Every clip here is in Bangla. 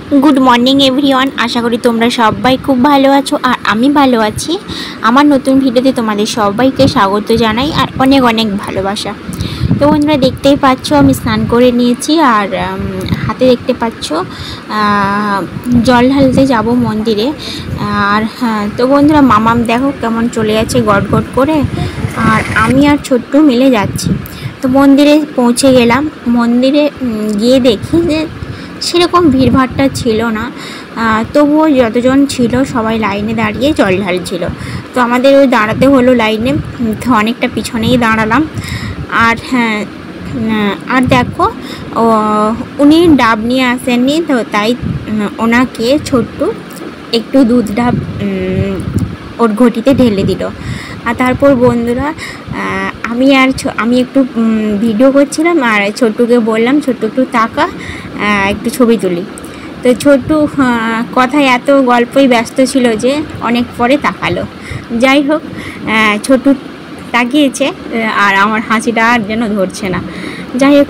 Good morning everyone. आशा करी तुम्हारा सबाई खूब भालो आछो और आमी भालो आछि। आमार नतून भिडियोते तोमादेर सबाइके स्वागत जानाई और अनेक अनेक भालोबासा। तो बंधुरा देखतेई पाच्छो आमी स्नान करे निয়েছি और हाथे देखते पाच्छो जल ढालते जाबो मंदिरे। और तो बंधुरा मामाम देखो केमन चले जाच्छे गट गट करे और आमी और छोट्टू मिले जाচ্ছি। तो मंदिरे पौঁছে गेलाम। मंदिरे गিয়ে देखी जे সেরকম ভিড়ভাড়টা ছিল না, তবুও যতজন ছিল সবাই লাইনে দাঁড়িয়ে জল ঢালছিল। তো আমাদের ওই দাঁড়াতে হলো লাইনে, তো অনেকটা পিছনেই দাঁড়ালাম। আর হ্যাঁ, আর দেখো উনি ডাব নিয়ে আসেননি, তো তাই ওনাকে ছোট্টু একটু দুধ ডাব ওর ঘটিতে ঢেলে দিল। আর তারপর বন্ধুরা আমি একটু ভিডিও করছিলাম আর ছোট্টুকে বললাম, ছোট্টু একটু তাকা, একটু ছবি তুলি। তো ছোট্টু কথায় এত গল্পই ব্যস্ত ছিল যে অনেক পরে তাকালো। যাই হোক, ছোট্টু তাকিয়েছে আর আমার হাসিটা আর যেন ধরছে না। যাই হোক,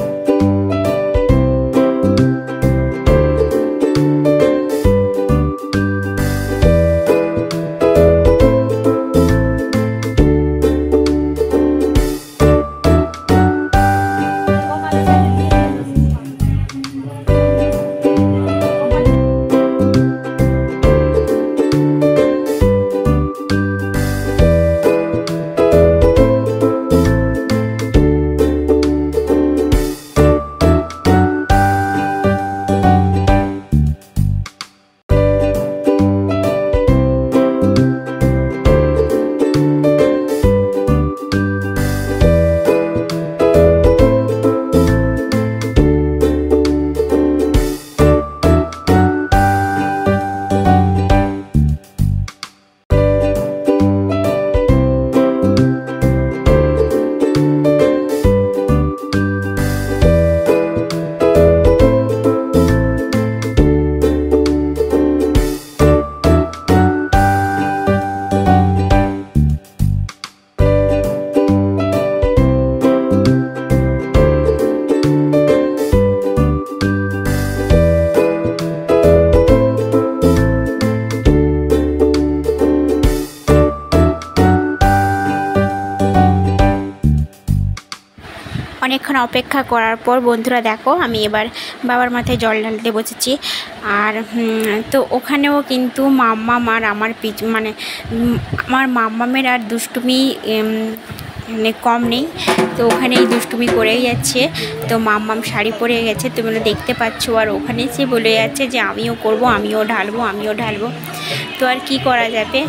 অনেকক্ষণ অপেক্ষা করার পর বন্ধুরা দেখো আমি এবার বাবার মাথায় জল ঢালতে বসেছি। আর তো ওখানেও কিন্তু মাম্মাম আর আমার মানে আমার মাম্মামের আর দুষ্টুমি মানে কম নেই। তো ওখানেই দুষ্টুমি করেই যাচ্ছে। তো মাম্মাম শাড়ি পরে গেছে, তোমরা দেখতে পাচ্ছ। আর ওখানে সে বলে যাচ্ছে যে আমিও করব, আমিও ঢালবো। তো আর কি করা যাবে।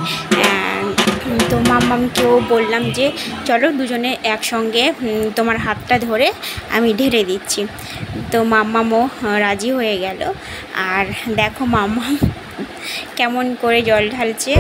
তো মাম্মামকেও বললাম যে চলো দুজনে একসঙ্গে তোমার হাতটা ধরে আমি ঢেলে দিচ্ছি। তো মাম্মামও রাজি হয়ে গেল। আর দেখো মাম্মাম কেমন করে জল ঢালছে।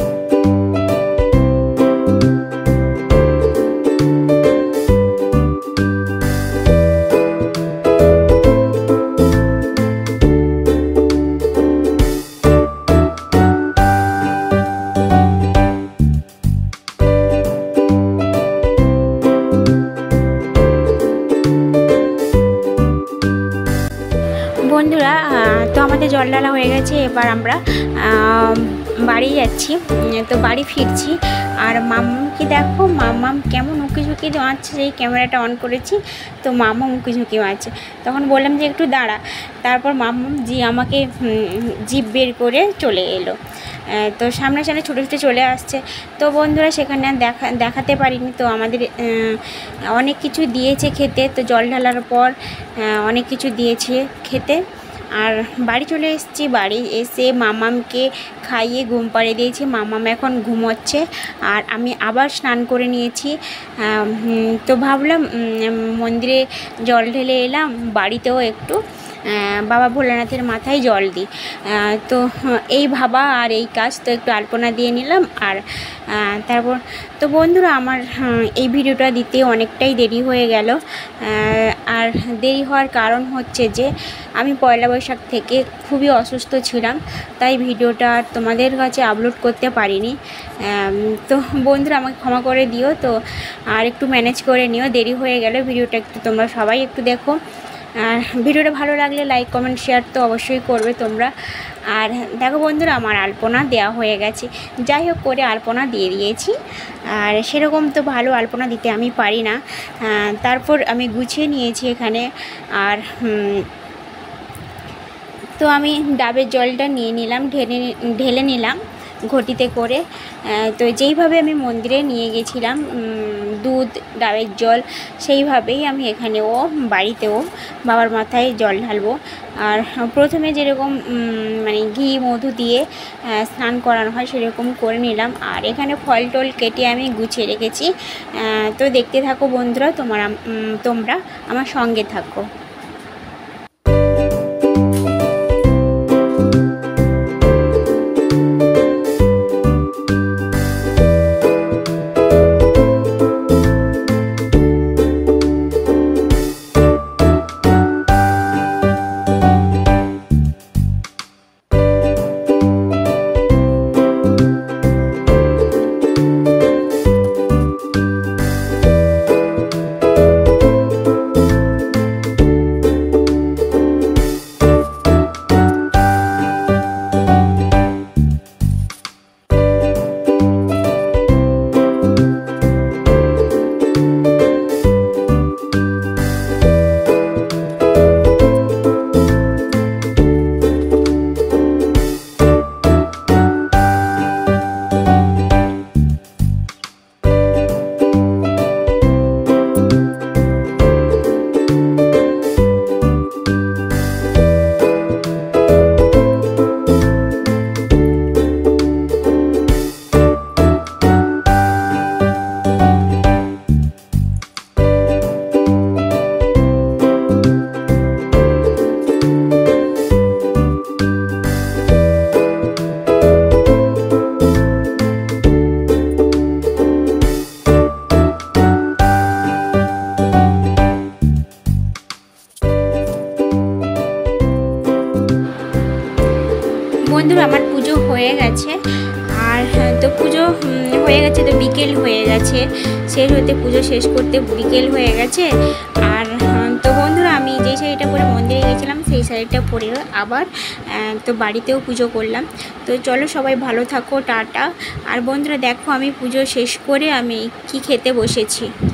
বন্ধুরা তো আমাদের জল ঢালা হয়ে গেছে, এবার আমরা বাড়ি যাচ্ছি। তো বাড়ি ফিরছি। আর মাম্মামকে দেখো, মাম্মাম কেমন উঁকি ঝুঁকি মারছে। যেই ক্যামেরাটা অন করেছি তো মাম্মাম উঁকি ঝুঁকি মারছে। তখন বললাম যে একটু দাঁড়া। তারপর মাম্মাম আমাকে জিভ বের করে চলে এলো। তো সামনে ছোটো চলে আসছে। তো বন্ধুরা সেখানে দেখাতে পারিনি। তো আমাদের অনেক কিছু দিয়েছে খেতে। তো জল ঢালার পর অনেক কিছু দিয়েছে খেতে। আর বাড়ি চলে এসেছি। বাড়ি এসে মাম্মামকে খাইয়ে ঘুম পাড়িয়ে দিয়েছি। মাম্মাম এখন ঘুমোচ্ছে। আর আমি আবার স্নান করে নিয়েছি। তো ভাবলাম মন্দিরে জল ঢেলে এলাম, বাড়িতেও একটু বাবা ভোলানাথের মাথায় জল দিই। তো এই ভাবা আর এই কাজ, তো একটু আলপনা দিয়ে নিলাম। আর তারপর তো বন্ধুরা আমার এই ভিডিওটা দিতে অনেকটাই দেরি হয়ে গেল। আর দেরি হওয়ার কারণ হচ্ছে যে আমি পয়লা বৈশাখ থেকে খুবই অসুস্থ ছিলাম, তাই ভিডিওটা তোমাদের কাছে আপলোড করতে পারিনি। তো বন্ধুরা আমাকে ক্ষমা করে দিও। তো আর একটু ম্যানেজ করে নিও, দেরি হয়ে গেল। ভিডিওটা একটু তোমরা সবাই একটু দেখো। আর ভিডিওটা ভালো লাগলে লাইক কমেন্ট শেয়ার তো অবশ্যই করবে তোমরা। আর দেখো বন্ধুরা, আমার আলপনা দেওয়া হয়ে গেছে, যাই হোক করে আলপনা দিয়ে দিয়েছি। আর সেরকম তো ভালো আলপনা দিতে আমি পারি না। তারপর আমি গুছিয়ে নিয়েছি এখানে। আর তো আমি ডাবের জলটা নিয়ে নিলাম, ঢেলে নিলাম ঘটিতে করে। তো যেইভাবে আমি মন্দিরে নিয়ে গেছিলাম দুধ ডাবের জল, সেইভাবেই আমি এখানেও বাড়িতেও বাবার মাথায় জল ঢালবো। আর প্রথমে যেরকম মানে ঘি মধু দিয়ে স্নান করানো হয় সেরকম করে নিলাম। আর এখানে ফল টল কেটে আমি গুছিয়ে রেখেছি। তো দেখতে থাকো বন্ধুরা, তোমরা আমার সঙ্গে থাকো। বন্ধুরা, আমার পুজো হয়ে গেছে। আর তো পুজো হয়ে গেছে, তো বিকেল হয়ে গেছে, শেষ হতে পুজো শেষ করতে বিকেল হয়ে গেছে। আর তো বন্ধুরা, আমি যেই শাড়িটা পরে মন্দিরে গেছিলাম সেই শাড়িটা পরে আবার তো বাড়িতেও পুজো করলাম। তো চলো সবাই ভালো থাকো, টাটা। আর বন্ধুরা দেখো, আমি পুজো শেষ করে আমি কি খেতে বসেছি।